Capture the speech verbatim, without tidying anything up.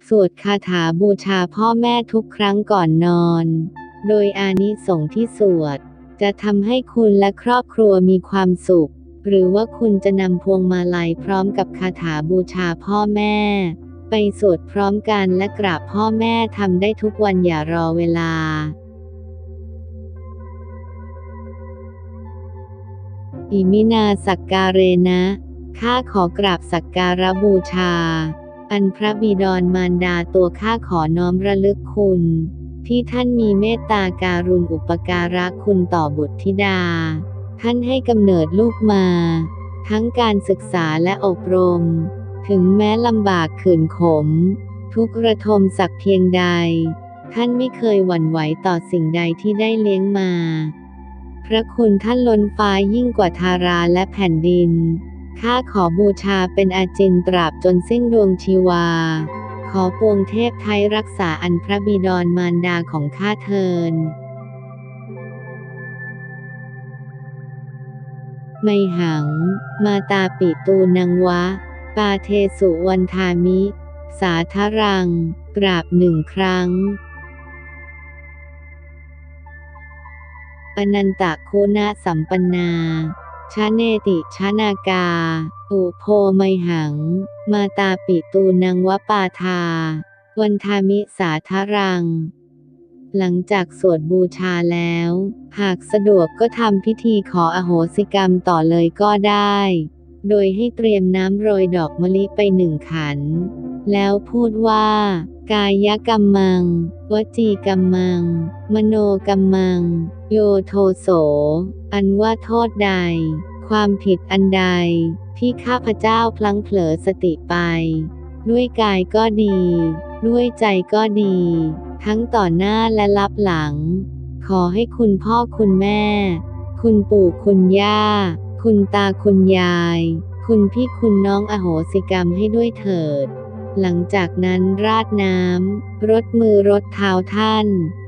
สวดคาถาบูชาพ่อแม่ทุกครั้งก่อนนอน โดยอานิสงส์ที่สวดจะทำให้คุณและครอบครัวมีความสุขหรือว่าคุณจะนำพวงมาลัยพร้อมกับคาถาบูชาพ่อแม่ไปสวดพร้อมกันและกราบพ่อแม่ทำได้ทุกวันอย่ารอเวลาอิมินาสักการเรนะข้าขอกราบสักการะบูชาอันพระบิดรมารดาตัวข้าขอน้อมระลึกคุณที่ท่านมีเมตตาการุณอุปการะคุณต่อบุตรธิดาท่านให้กำเนิดลูกมาทั้งการศึกษาและอบรมถึงแม้ลำบากขืนขมทุกข์ระทมสักเพียงใดท่านไม่เคยหวั่นไหวต่อสิ่งใดที่ได้เลี้ยงมาพระคุณท่านล้นฟ้ายิ่งกว่าธาราและแผ่นดินข้าขอบูชาเป็นอาจินตราบจนสิ้นดวงชีวาขอปวงเทพไทยรักษาอันพระบิดรมารดาของข้าเทินไมหังมาตาปิตูนังวะปาเทสุวันทามิสาธรังกราบหนึ่งครั้งอนันตะโคนะสัมปันนาชะเนติชะนากาอุโพไมหังมาตาปิตูนังวะปาทาวันทามิสาธรังหลังจากสวดบูชาแล้วหากสะดวกก็ทำพิธีขออโหสิกรรมต่อเลยก็ได้โดยให้เตรียมน้ำโรยดอกมะลิไปหนึ่งขันแล้วพูดว่ากายกัมมังวจีกัมมังมโนกัมมังโยโทโสอันว่าโทษใดความผิดอันใดที่ข้าพเจ้าพลั้งเผลอสติไปด้วยกายก็ดีด้วยใจก็ดีทั้งต่อหน้าและลับหลังขอให้คุณพ่อคุณแม่คุณปู่คุณย่าคุณตาคุณยายคุณพี่คุณน้องอโหสิกรรมให้ด้วยเถิดหลังจากนั้นราดน้ำรดมือรดเท้าท่าน